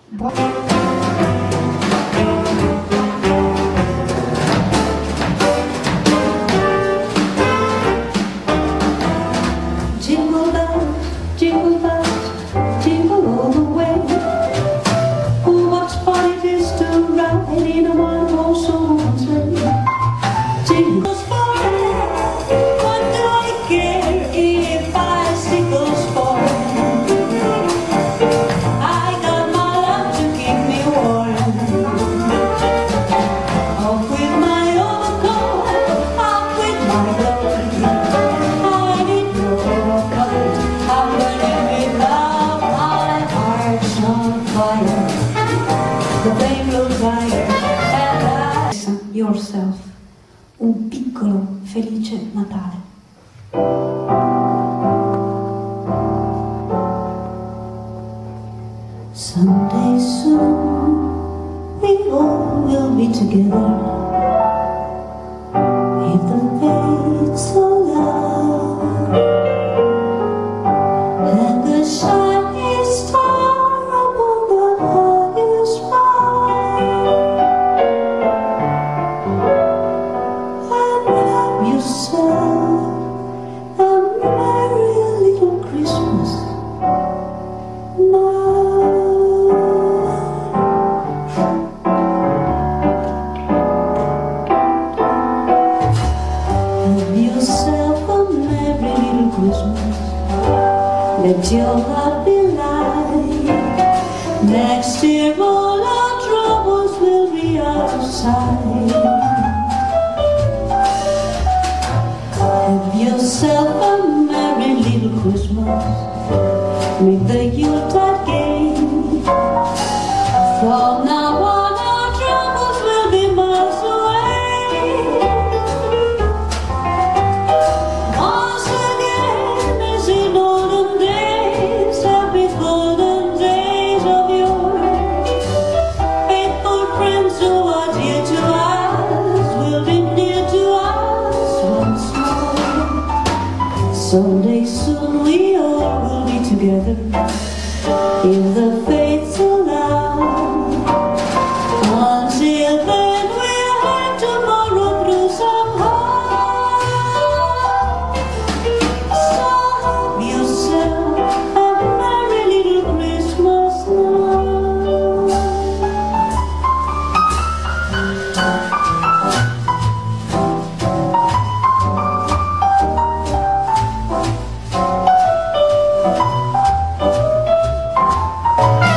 Jingle bells, jingle all the way. Oh, what fun it is to ride in a one-horse open sleigh. Jingles forever, what do I care if bicycles fall? I got my love to keep me warm. Off with my overcoat, off with my glory. I need no coat, I'm burning with love. My heart's on fire, the flame grows higher, and yourself un piccolo felice Natale. Someday soon we all will be together, if the fates allow, and the shining star upon the highest bough, and have yourself a merry little Christmas now. Yourself a merry little Christmas. Let your heart be light. Next year all our troubles will be out of sight. Have yourself a merry little Christmas. Make the Yuletide gay. From now on our troubles will be miles away. Once again, as in olden days, happy golden days of yore, faithful friends who are dear to us will be near to us once more. Someday soon we all will be together, if the fates allow. Until then we'll have tomorrow through somehow. So have yourself a merry little Christmas now.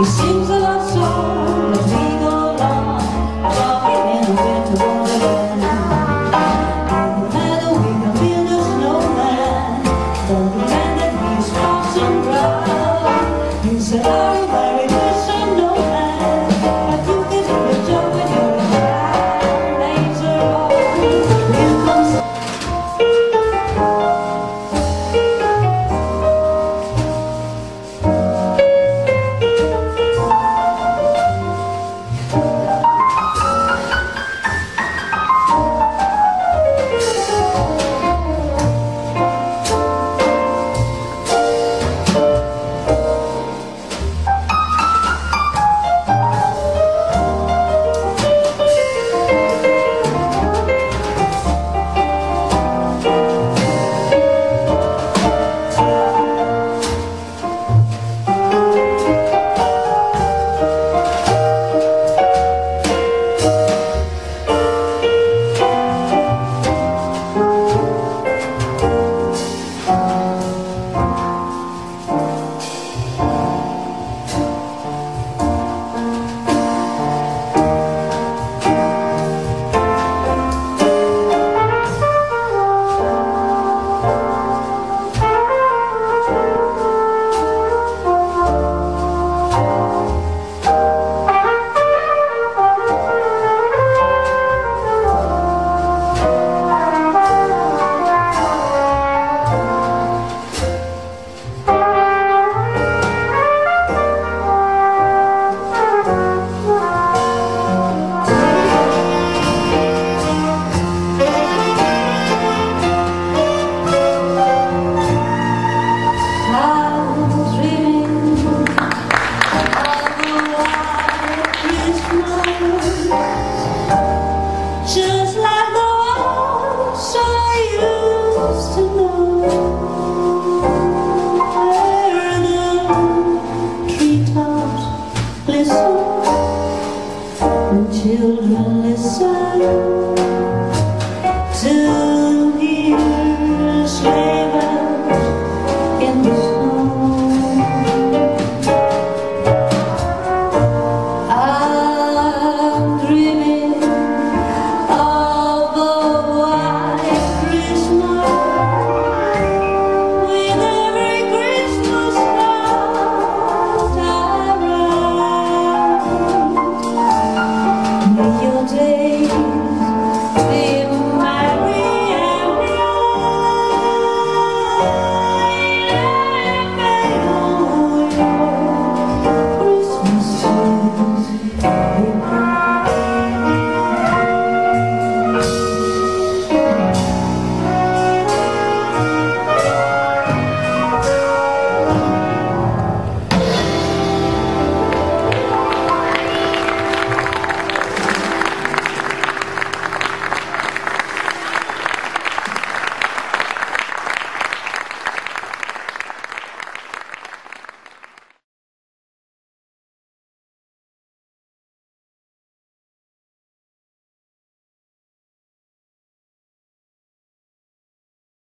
He sings